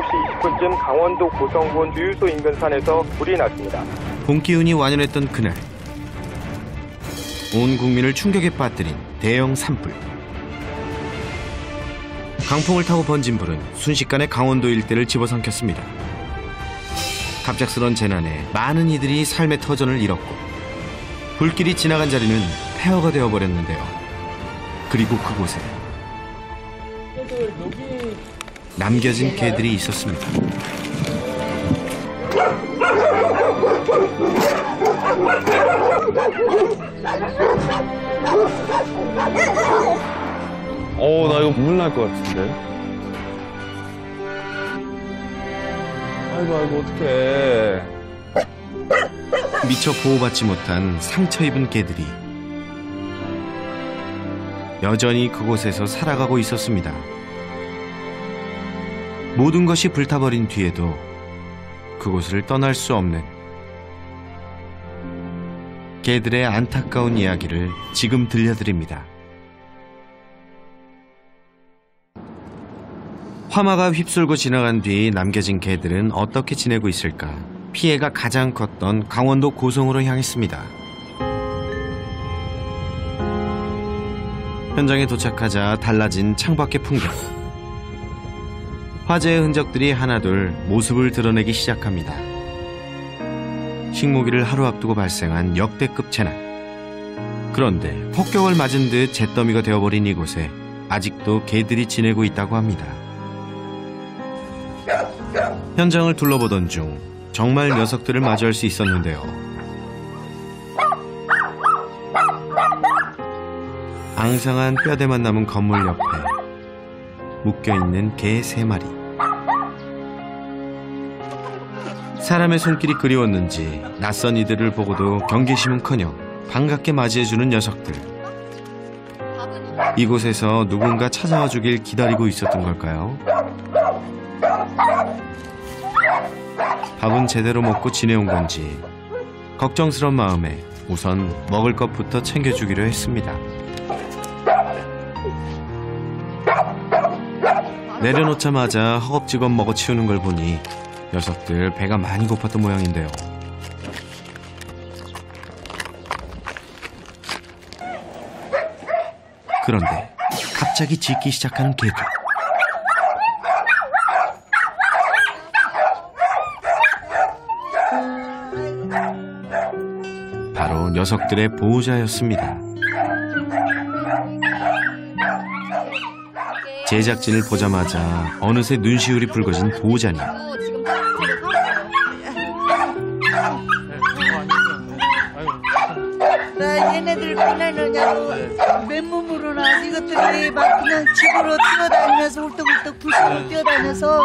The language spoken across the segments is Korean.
7시 20분쯤 강원도 고성군 주유소 인근 산에서 불이 났습니다. 봄 기운이 완연했던 그날, 온 국민을 충격에 빠뜨린 대형 산불. 강풍을 타고 번진 불은 순식간에 강원도 일대를 집어삼켰습니다. 갑작스런 재난에 많은 이들이 삶의 터전을 잃었고 불길이 지나간 자리는 폐허가 되어버렸는데요. 그리고 그곳에 남겨진 개들이 있었습니다. 나 이거 눈물 날 것 같은데. 아이고, 어떡해. 미처 보호받지 못한 상처 입은 개들이 여전히 그곳에서 살아가고 있었습니다. 모든 것이 불타버린 뒤에도 그곳을 떠날 수 없는 개들의 안타까운 이야기를 지금 들려드립니다. 화마가 휩쓸고 지나간 뒤 남겨진 개들은 어떻게 지내고 있을까? 피해가 가장 컸던 강원도 고성으로 향했습니다. 현장에 도착하자 달라진 창밖의 풍경. 화재의 흔적들이 하나둘 모습을 드러내기 시작합니다. 식모기를 하루 앞두고 발생한 역대급 재난. 그런데 폭격을 맞은 듯 잿더미가 되어버린 이곳에 아직도 개들이 지내고 있다고 합니다. 현장을 둘러보던 중 정말 녀석들을 마주할 수 있었는데요. 앙상한 뼈대만 남은 건물 옆에 묶여있는 개 3마리. 사람의 손길이 그리웠는지 낯선 이들을 보고도 경계심은커녕 반갑게 맞이해주는 녀석들. 이곳에서 누군가 찾아와 주길 기다리고 있었던 걸까요? 밥은 제대로 먹고 지내온 건지 걱정스러운 마음에 우선 먹을 것부터 챙겨주기로 했습니다. 내려놓자마자 허겁지겁 먹어치우는 걸 보니 녀석들 배가 많이 고팠던 모양인데요. 그런데 갑자기 짖기 시작하는 개들. 바로 녀석들의 보호자였습니다. 제작진을 보자마자 어느새 눈시울이 붉어진 보호자님. 나 얘네들 보내느냐고 맨몸으로나 이것들이 막 그냥 집으로 뛰어다니면서 훌떡훌떡 부시로 뛰어다녀서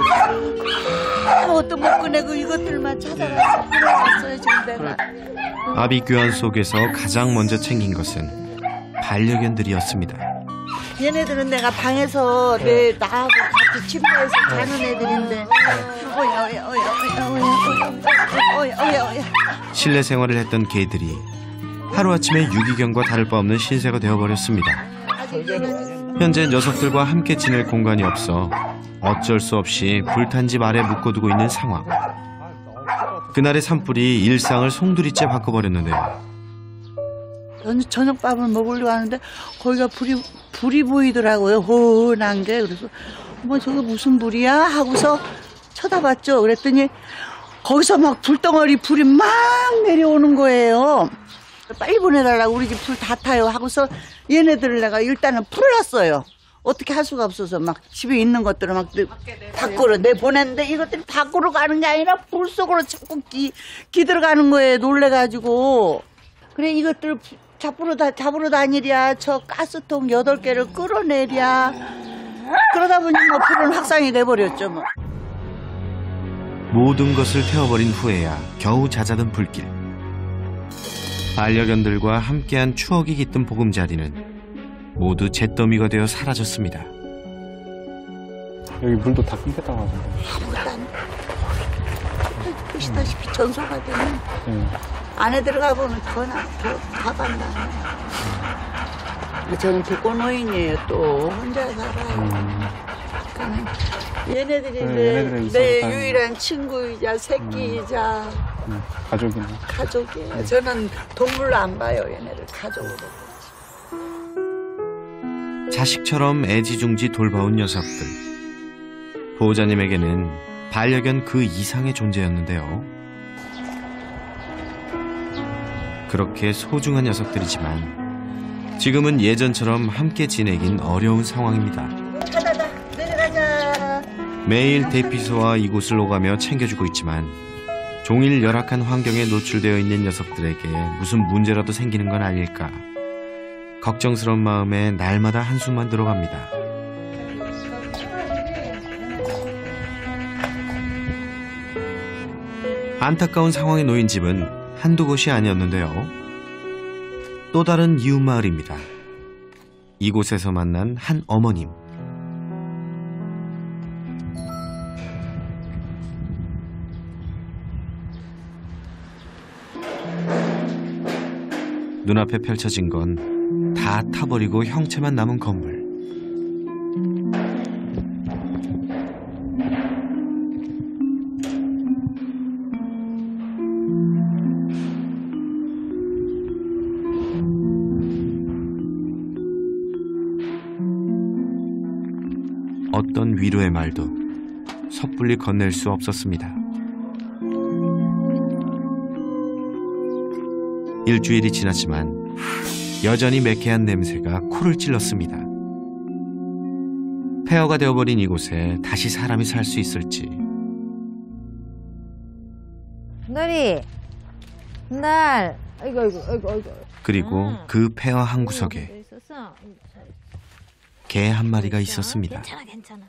아무것도 못 꺼내고 이것들만 찾아가서 끌어왔어요 지금 내가. 아비규환 속에서 가장 먼저 챙긴 것은 반려견들이었습니다. 얘네들은 내가 방에서 나하고 같이 침대에서 자는 애들인데 실내 생활을 했던 개들이 하루아침에 유기견과 다를 바 없는 신세가 되어버렸습니다. 현재 녀석들과 함께 지낼 공간이 없어 어쩔 수 없이 불탄 집 아래 묶어두고 있는 상황. 그날의 산불이 일상을 송두리째 바꿔버렸는데요. 저녁밥을 먹으려고 하는데 거기가 불이 보이더라고요. 호은한 게. 그래서 뭐 저거 무슨 불이야? 하고서 쳐다봤죠. 그랬더니 거기서 막 불덩어리 불이 막 내려오는 거예요. 빨리 보내달라고 우리 집 불 다 타요 하고서 얘네들을 내가 일단은 풀었어요. 어떻게 할 수가 없어서 막 집에 있는 것들을 막 밖으로 내보냈는데 이것들이 밖으로 가는 게 아니라 불 속으로 자꾸 기들어가는 거예요. 놀래가지고. 그래 이것들 잡으러 다니랴 저 가스통 8개를 끌어내랴. 그러다 보니 뭐 불은 확산이 돼버렸죠 뭐. 모든 것을 태워버린 후에야 겨우 잦아든 불길. 반려견들과 함께한 추억이 깃든 보금자리는 모두 잿더미가 되어 사라졌습니다. 여기 물도 다 끊겼다고 하던데. 아무것도 안 돼. 보시다시피 전소가 되면 안에 들어가 보면 더 가봤나. 저는 독거노인이에요. 또 혼자 살아요. 얘네들이 얘네들이 내 있어서 유일한 친구이자 새끼이자 가족이네. 가족이에요. 저는 동물로 안 봐요. 얘네를 가족으로. 자식처럼 애지중지 돌봐온 녀석들. 보호자님에게는 반려견 그 이상의 존재였는데요. 그렇게 소중한 녀석들이지만 지금은 예전처럼 함께 지내긴 어려운 상황입니다. 가다가 내려가자. 매일 대피소와 이곳을 오가며 챙겨주고 있지만 종일 열악한 환경에 노출되어 있는 녀석들에게 무슨 문제라도 생기는 건 아닐까. 걱정스러운 마음에 날마다 한숨만 들어갑니다. 안타까운 상황에 놓인 집은 한두 곳이 아니었는데요. 또 다른 이웃마을입니다. 이곳에서 만난 한 어머님. 눈앞에 펼쳐진 건 다 타버리고 형체만 남은 건물. 어떤 위로의 말도 섣불리 건넬 수 없었습니다. 일주일이 지났지만 여전히 매캐한 냄새가 코를 찔렀습니다. 폐허가 되어버린 이곳에 다시 사람이 살 수 있을지. 순돌이, 순달, 아이고. 그리고 그 폐허 한 구석에 개 한 마리가 있었습니다. 괜찮아.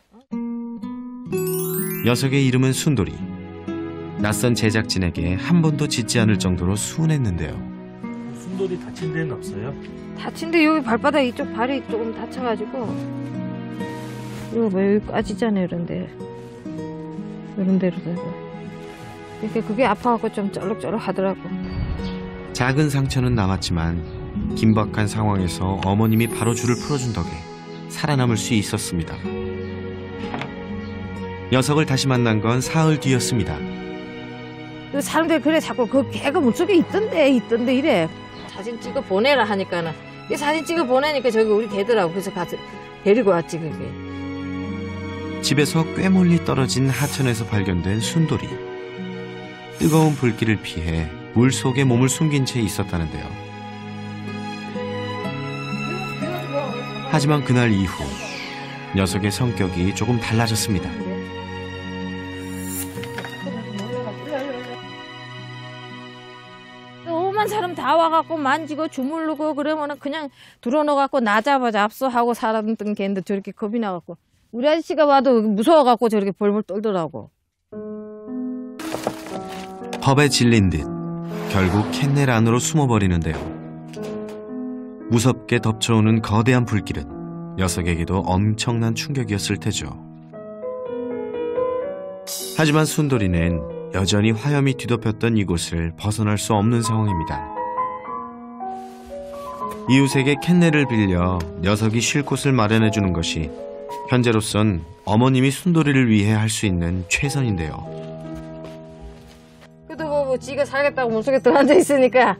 녀석의 이름은 순돌이. 낯선 제작진에게 한 번도 짖지 않을 정도로 순했는데요. 순돌이 다친 데는 없어요? 다친데 여기 발바닥 이쪽 발이 조금 다쳐가지고 이거 뭐 여기 까지잖아요, 이런 데로 이렇게 그게 아파갖고 좀 쩔룩쩔룩 하더라고. 작은 상처는 남았지만 긴박한 상황에서 어머님이 바로 줄을 풀어준 덕에 살아남을 수 있었습니다. 녀석을 다시 만난 건 사흘 뒤였습니다. 그 사람들이 그래 자꾸 그 개가 물속에 있던데 이래. 사진 찍어 보내라 하니까는 이 사진 찍어 보내니까 저기 우리 개더라고. 그래서 가서 데리고 왔지 그게. 집에서 꽤 멀리 떨어진 하천에서 발견된 순돌이. 뜨거운 불길을 피해 물속에 몸을 숨긴 채 있었다는데요. 하지만 그날 이후 녀석의 성격이 조금 달라졌습니다. 오만 사람 다 와갖고 만지고 주물르고 그러면은 그냥 들어넣어갖고 나 잡소 하고 살았던 개인데 저렇게 겁이 나갖고 우리 아저씨가 와도 무서워갖고 저렇게 벌벌 떨더라고. 겁에 질린 듯 결국 캔넬 안으로 숨어버리는데요. 무섭게 덮쳐오는 거대한 불길은 녀석에게도 엄청난 충격이었을 테죠. 하지만 순돌이는 여전히 화염이 뒤덮였던 이곳을 벗어날 수 없는 상황입니다. 이웃에게 캔넬을 빌려 녀석이 쉴 곳을 마련해주는 것이 현재로선 어머님이 순돌이를 위해 할 수 있는 최선인데요. 그래도 뭐 지가 살겠다고 물속에 들어앉아 있으니까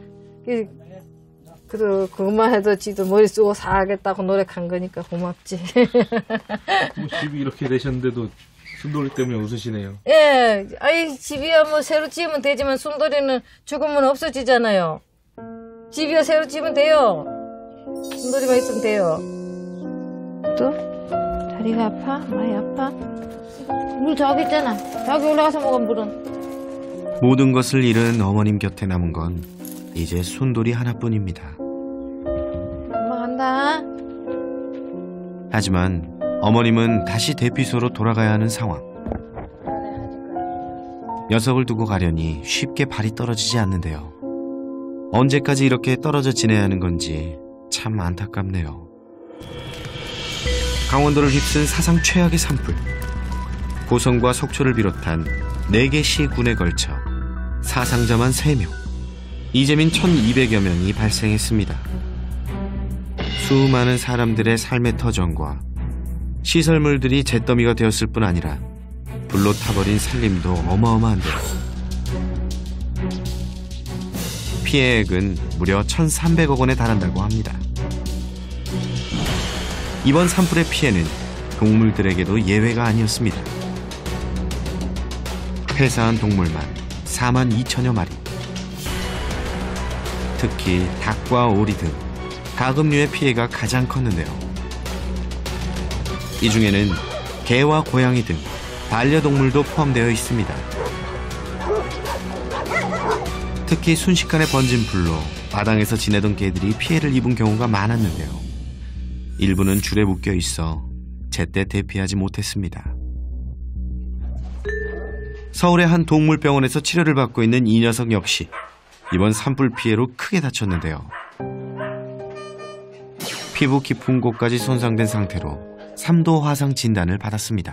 그래도 그것만 해도 지도 머리 쓰고 살겠다고 노력한 거니까 고맙지. 뭐 집이 이렇게 되셨는데도 순돌이 때문에 웃으시네요. 예, 아이 집이야 뭐 새로 지으면 되지만 순돌이는 죽으면 없어지잖아요. 집이야 새로 지으면 돼요. 순돌이만 있으면 돼요. 또 다리가 아파? 많이 아파? 물 저기 있잖아. 저기 올라가서 먹어 물은. 모든 것을 잃은 어머님 곁에 남은 건 이제 순돌이 하나뿐입니다. 엄마 간다. 하지만 어머님은 다시 대피소로 돌아가야 하는 상황. 녀석을 두고 가려니 쉽게 발이 떨어지지 않는데요. 언제까지 이렇게 떨어져 지내야 하는 건지 참 안타깝네요. 강원도를 휩쓴 사상 최악의 산불. 고성과 속초를 비롯한 4개 시군에 걸쳐 사상자만 3명, 이재민 1200여 명이 발생했습니다. 수많은 사람들의 삶의 터전과 시설물들이 잿더미가 되었을 뿐 아니라 불로 타버린 살림도 어마어마한데요. 피해액은 무려 1,300억 원에 달한다고 합니다. 이번 산불의 피해는 동물들에게도 예외가 아니었습니다. 폐사한 동물만 4만 2천여 마리. 특히 닭과 오리 등 가금류의 피해가 가장 컸는데요. 이 중에는 개와 고양이 등 반려동물도 포함되어 있습니다. 특히 순식간에 번진 불로 마당에서 지내던 개들이 피해를 입은 경우가 많았는데요. 일부는 줄에 묶여 있어 제때 대피하지 못했습니다. 서울의 한 동물병원에서 치료를 받고 있는 이 녀석 역시 이번 산불 피해로 크게 다쳤는데요. 피부 깊은 곳까지 손상된 상태로 3도 화상 진단을 받았습니다.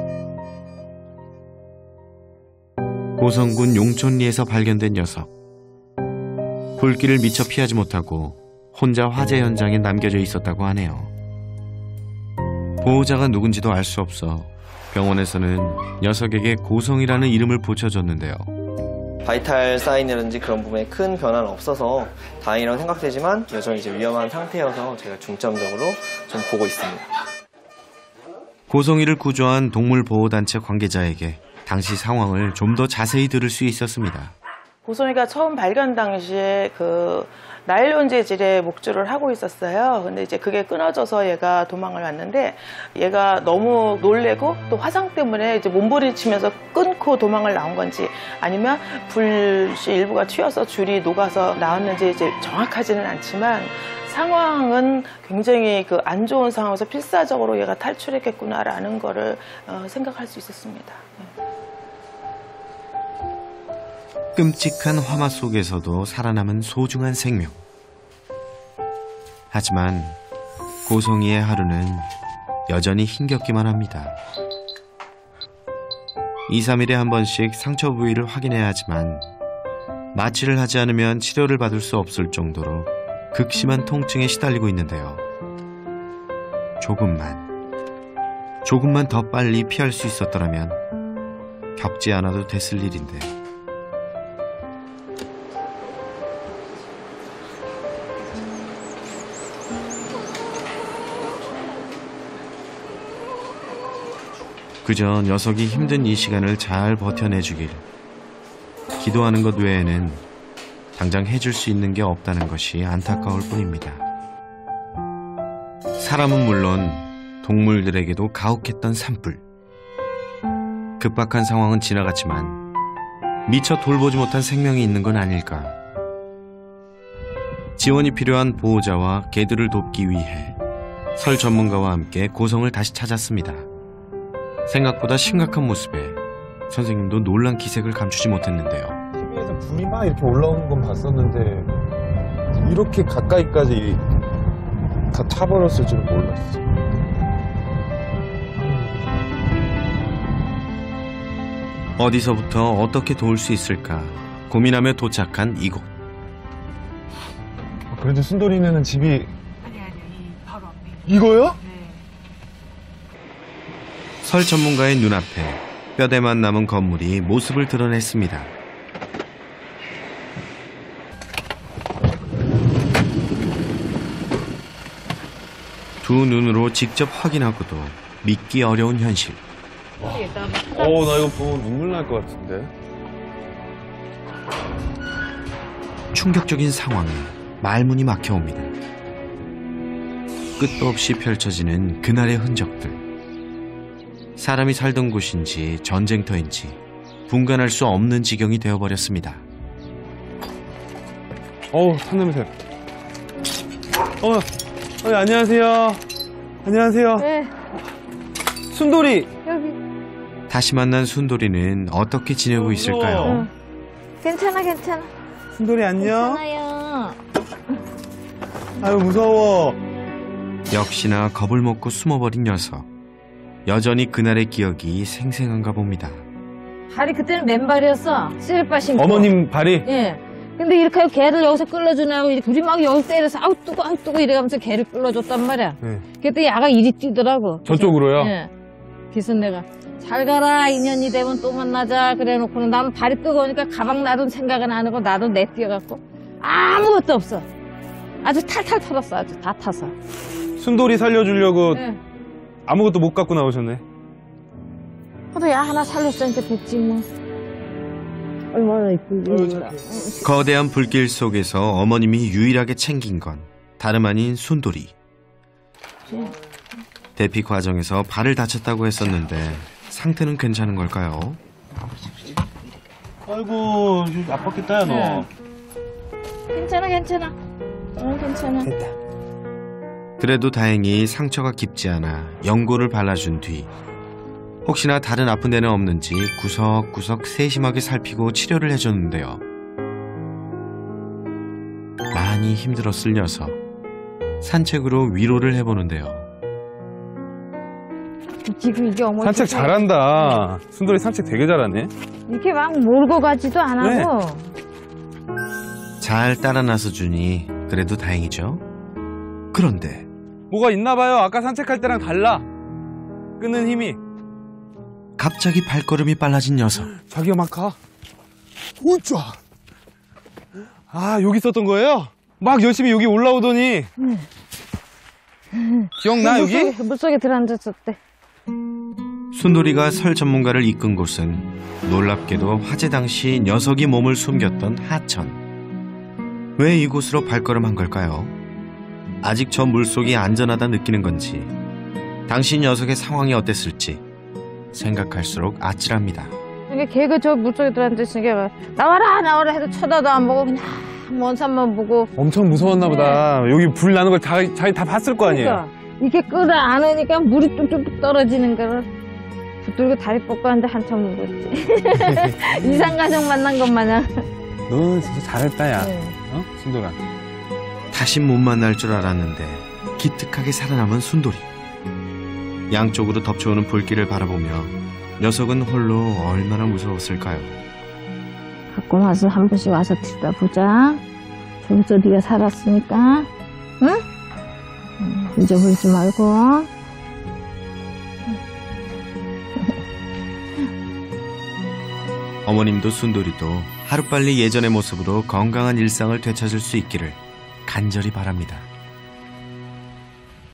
고성군 용촌리에서 발견된 녀석. 불길을 미처 피하지 못하고 혼자 화재 현장에 남겨져 있었다고 하네요. 보호자가 누군지도 알 수 없어 병원에서는 녀석에게 고성이라는 이름을 붙여줬는데요. 바이탈 사인이라든지 그런 부분에 큰 변화는 없어서 다행이라고 생각되지만 여전히 이제 위험한 상태여서 제가 중점적으로 좀 보고 있습니다. 고성이를 구조한 동물보호단체 관계자에게 당시 상황을 좀 더 자세히 들을 수 있었습니다. 고성이가 처음 발견 당시에 그 나일론 재질의 목줄을 하고 있었어요. 근데 이제 그게 끊어져서 얘가 도망을 왔는데 얘가 너무 놀래고 또 화상 때문에 이제 몸부림치면서 끊고 도망을 나온 건지 아니면 불이 일부가 튀어서 줄이 녹아서 나왔는지 이제 정확하지는 않지만 상황은 굉장히 그 안 좋은 상황에서 필사적으로 얘가 탈출했겠구나라는 거를 생각할 수 있었습니다. 끔찍한 화마 속에서도 살아남은 소중한 생명. 하지만 고성이의 하루는 여전히 힘겹기만 합니다. 2, 3일에 한 번씩 상처 부위를 확인해야 하지만 마취를 하지 않으면 치료를 받을 수 없을 정도로 극심한 통증에 시달리고 있는데요. 조금만 더 빨리 피할 수 있었더라면 겪지 않아도 됐을 일인데. 그저 녀석이 힘든 이 시간을 잘 버텨내주길 기도하는 것 외에는 당장 해줄 수 있는 게 없다는 것이 안타까울 뿐입니다. 사람은 물론 동물들에게도 가혹했던 산불. 급박한 상황은 지나갔지만 미처 돌보지 못한 생명이 있는 건 아닐까. 지원이 필요한 보호자와 개들을 돕기 위해 설 전문가와 함께 고성을 다시 찾았습니다. 생각보다 심각한 모습에 선생님도 놀란 기색을 감추지 못했는데요. TV에서 불이 막 이렇게 올라오는 건 봤었는데 이렇게 가까이까지 다 타버렸을 줄 몰랐어. 어디서부터 어떻게 도울 수 있을까 고민하며 도착한 이곳. 그래도 순돌이네는 집이 아니 바로 앞에 이거요? 설 전문가의 눈앞에 뼈대만 남은 건물이 모습을 드러냈습니다. 두 눈으로 직접 확인하고도 믿기 어려운 현실. 나 이거 보고 눈물 날 것 같은데. 충격적인 상황에 말문이 막혀옵니다. 끝도 없이 펼쳐지는 그날의 흔적들. 사람이 살던 곳인지 전쟁터인지 분간할 수 없는 지경이 되어버렸습니다. 탄냄새. 안녕하세요. 안녕하세요. 네, 순돌이. 여기. 다시 만난 순돌이는 어떻게 지내고 있을까요? 괜찮아. 순돌이 안녕. 괜찮아요. 아유 무서워. 역시나 겁을 먹고 숨어버린 녀석. 여전히 그날의 기억이 생생한가 봅니다. 발이 그때는 맨발이었어. 슬리퍼 신고. 어머님 발이. 예. 근데 이렇게 하고 개를 여기서 끌어주네 하고 이렇게 둘이 막 여기 때려서 아우 뜨고 이래가면서 개를 끌어줬단 말이야. 네. 그때 야가 이리 뛰더라고. 저쪽으로요? 예. 그래서 내가 잘 가라 인연이 되면 또 만나자 그래놓고는 나는 발이 뜨거우니까 가방 놔둔 생각은 안 하고 나도 내 뛰어갖고 아무것도 없어. 아주 탈탈 털었어. 아주 다 타서. 순돌이 살려주려고 예. 아무것도 못 갖고 나오셨네. 그래도 야 하나 살렸으니까 됐지 뭐. 얼마나 이쁘게. 거대한 불길 속에서 어머님이 유일하게 챙긴 건 다름 아닌 순돌이. 대피 과정에서 발을 다쳤다고 했었는데 상태는 괜찮은 걸까요? 아이고 아팠겠다 야 너. 괜찮아. 괜찮아. 그래도 다행히 상처가 깊지 않아 연고를 발라준 뒤 혹시나 다른 아픈 데는 없는지 구석구석 세심하게 살피고 치료를 해줬는데요. 많이 힘들었을 녀석. 산책으로 위로를 해보는데요. 지금 이게 어머니 산책 잘한다. 순돌이 산책 되게 잘하네. 이렇게 막 몰고 가지도 안 하고. 잘 따라 나서 주니 그래도 다행이죠. 그런데 뭐가 있나 봐요. 아까 산책할 때랑 달라. 끄는 힘이. 갑자기 발걸음이 빨라진 녀석. 자기가 막 가. 우짜. 아, 여기 있었던 거예요? 막 열심히 여기 올라오더니. 기억나, 여기? 물속에 들어앉았었대. 순돌이가 설 전문가를 이끈 곳은 놀랍게도 화재 당시 녀석이 몸을 숨겼던 하천. 왜 이곳으로 발걸음한 걸까요? 아직 저 물속이 안전하다 느끼는 건지 당시 녀석의 상황이 어땠을지 생각할수록 아찔합니다. 이게 걔가 저 물속에 들어앉았으니까 나와라 해도 쳐다도 안 보고 그냥 먼 산만 보고. 엄청 무서웠나 보다. 여기 불 나는 걸 자기 다 봤을 거 아니에요? 그러니까 이렇게 끌어 안으니까 물이 뚝뚝뚝 떨어지는 거를 붙들고 다리 뻗고 하는데 한참 울었지. 이상가족 만난 것 마냥. 너 진짜 잘했다, 야. 네. 어? 순돌아. 다시 못 만날 줄 알았는데 기특하게 살아남은 순돌이. 양쪽으로 덮쳐오는 불길을 바라보며 녀석은 홀로 얼마나 무서웠을까요? 가끔 와서 한 번씩 와서 들여다보자. 저기서 네가 살았으니까, 응? 잊어버리지 말고. 어머님도 순돌이도 하루빨리 예전의 모습으로 건강한 일상을 되찾을 수 있기를 간절히 바랍니다.